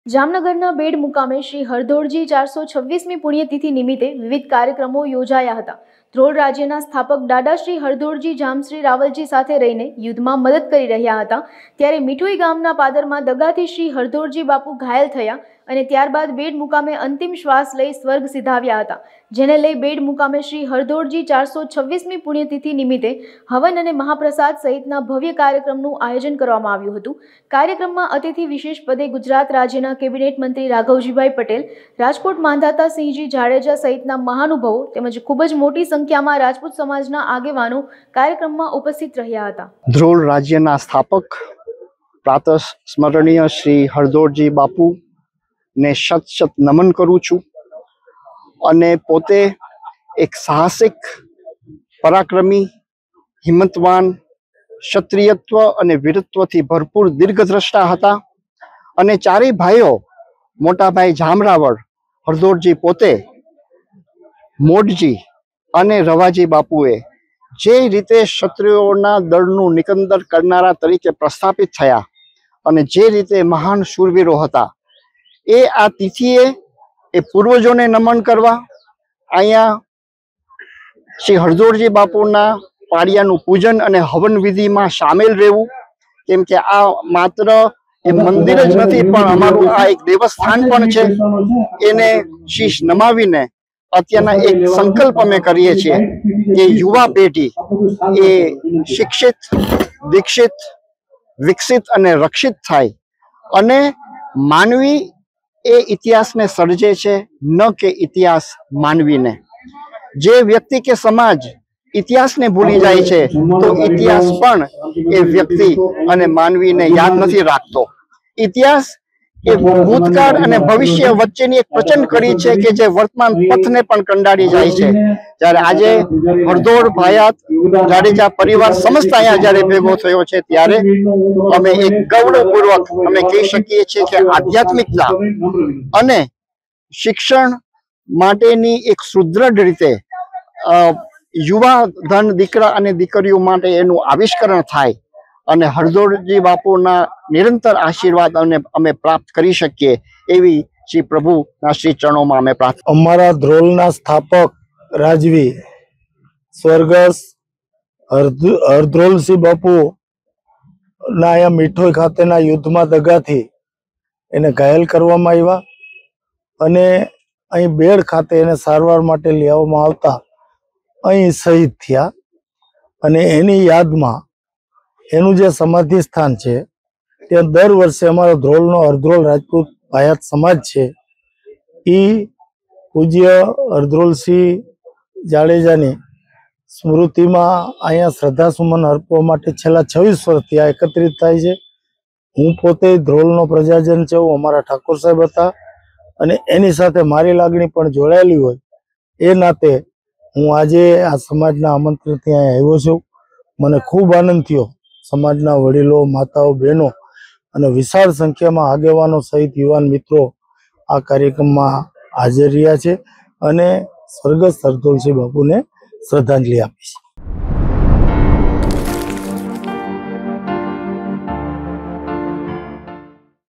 જામનગરના બેડ મુકામે શ્રી હરદોળજી 426મી પુણ્યતિથિ નિમિત્તે વિવિધ કાર્યક્રમો યોજાયા હતા। ધ્રોળ રાજ્યના સ્થાપક દાદા શ્રી હરદોળજી જામશ્રી રાવલજી સાથે રહીને યુદ્ધમાં મદદ કરી રહ્યા હતા। ત્યારે મીઠોઈ ગામના પાદરમાં દગાથી શ્રી હરદોળજી બાપુ ઘાયલ થયા અને ત્યારબાદ બેડ મુકામે અંતિમ શ્વાસ લઈ સ્વર્ગ સિધાવ્યા હતા, જેને લઈ બેડ મુકામે શ્રી હરદોળજી 426મી પુણ્યતિથિ નિમિત્તે હવન અને મહાપ્રસાદ સહિતના ભવ્ય કાર્યક્રમનું આયોજન કરવામાં આવ્યું હતું। કાર્યક્રમમાં અતિથિ વિશેષ પદે ગુજરાત રાજ્યના કેબિનેટ મંત્રી રાઘવજીભાઈ પટેલ, રાજકોટ માંધાતા સિંહજી જાડેજા સહિતના મહાનુભાવો તેમજ ખૂબ જ મોટી સંખ્યામાં રાજપૂત સમાજના આગેવાનો કાર્યક્રમમાં ઉપસ્થિત રહ્યા હતા। ધ્રોળ રાજ્યના સ્થાપક પ્રાતઃ સ્મરણીય શ્રી હરદોળજી બાપુ ને શત નમન કરું છું અને પોતે એક સાહસિક, પરાક્રમી, હિંમતવાન, ક્ષત્રિયત્વ અને વીરત્વથી ભરપૂર દીર્ઘદ્રષ્ટા હતા અને ચારેય ભાઈઓ, મોટા ભાઈ જામરાવળ, હરદોળજી પોતે, મોડજી અને રવાજી બાપુએ જે રીતે ક્ષત્રિયોના દળનું નિકંદર કરનારા તરીકે પ્રસ્થાપિત થયા અને જે રીતે મહાન શૂરવીરો હતા, એ આ તિથિએ એ પૂર્વજોને નમન કરવા અહીંયા શ્રી હરદોળજી બાપુના પાળિયાનું પૂજન અને હવન વિધિમાં સામેલ રહેવું, કેમ કે આ માત્ર એ મંદિર જ નથી પણ અમારું આ એક દેવસ્થાન પણ છે। એને શીશ નમાવીને અત્યારના એક સંકલ્પ અમે કરીએ છીએ કે યુવા પેઢી એ શિક્ષિત, દીક્ષિત, વિકસિત અને રક્ષિત થાય અને માનવી એ ઇતિહાસને સર્જે છે, ન કે ઇતિહાસ માનવીને। જે વ્યક્તિ કે સમાજ ઇતિહાસને ભૂલી જાય છે તો ઇતિહાસ પણ એ વ્યક્તિ અને માનવીને યાદ નથી રાખતો। ઇતિહાસ એ ભૂતકાળ અને ભવિષ્ય વચ્ચેની એક પ્રચંડ કડી છે કે જે વર્તમાન પથને પણ કંડાળી જાય છે। જ્યારે આજે હરદોળ ભાયાત જાડેજા પરિવાર સમસ્ત અહીંયા જ્યારે ભેગો થયો છે ત્યારે અમે એક ગૌરવપૂર્વક અમે કહી શકીએ છીએ કે આધ્યાત્મિકતા અને શિક્ષણ માટેની એક સુદૃઢ રીતે યુવા ધન, દીકરા અને દીકરીઓ માટે એનું આવિષ્કરણ થાય અને હરદોળજી બાપુના નિરંતર આશીર્વાદ અમે પ્રાપ્ત કરી શકીએ એવી શ્રી પ્રભુના શ્રી ચરણોમાં અમે પ્રાર્થના। અમારા ધ્રોળના સ્થાપક રાજવી સ્વર્ગસ્થ હરદોળસિંહ બાપુ ના અહીંયા મીઠોઈ ખાતેના યુદ્ધમાં દગાથી એને ઘાયલ કરવામાં આવ્યા અને અહીં બેડ ખાતે એને સારવાર માટે લેવામાં આવતા અહીં શહીદ થયા અને એની યાદમાં એનું જે સમાધિ સ્થાન છે ત્યાં દર વર્ષે અમારો ધ્રોળનો હરદોળ રાજપૂત ભાયાત સમાજ છે એ પૂજ્ય હરદોળસિંહ જાડેજાની સ્મૃતિમાં અહીંયા શ્રદ્ધાસુમન અર્પવા માટે છેલ્લા 26 વર્ષથી આ એકત્રિત થાય છે। હું પોતે ધ્રોળનો પ્રજાજન છું, અમારા ઠાકોર સાહેબ હતા અને એની સાથે મારી લાગણી પણ જોડાયેલી હોય એ નાતે હું આજે આ સમાજના આમંત્રણથી અહીંયા આવ્યો છું। મને ખૂબ આનંદ થયો। સમાજના વડીલો, માતાઓ, બહેનો અને વિશાળ સંખ્યામાં આગેવાનો સહિત યુવાન મિત્રો આ કાર્યક્રમમાં હાજર રહ્યા છે અને સ્વર્ગસ્થ હરદોળસિંહ બાપુને શ્રદ્ધાંજલિ આપી છે।